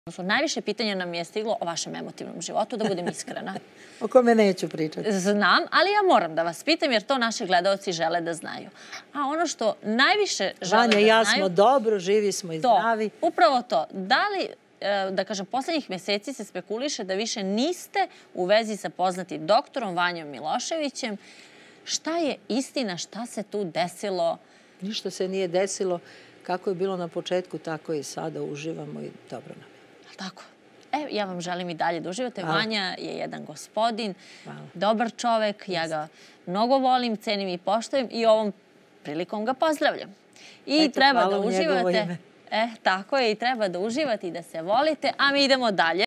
Najviše pitanja nam je stiglo o vašem emotivnom životu, da budem iskrena. O kome neću pričati. Znam, ali ja moram da vas pitam jer to naši gledaoci žele da znaju. A ono što najviše žele da znaju... Vanja i ja smo dobro, živi smo i zdravi. Upravo to. Da li, da kažem, poslednjih meseci se spekuliše da više niste u vezi sa poznatim doktorom Vanjom Miloševićem. Šta je istina? Šta se tu desilo? Ništa se nije desilo. Kako je bilo na početku, tako i sada uživamo i dobro nam je. Tako. Ja vam želim i dalje da uživate. Vanja je jedan gospodin, dobar čovek. Ja ga mnogo volim, cenim i poštujem i ovom prilikom ga pozdravljam. I treba da uživate. Tako je, i treba da uživate i da se volite, a mi idemo dalje.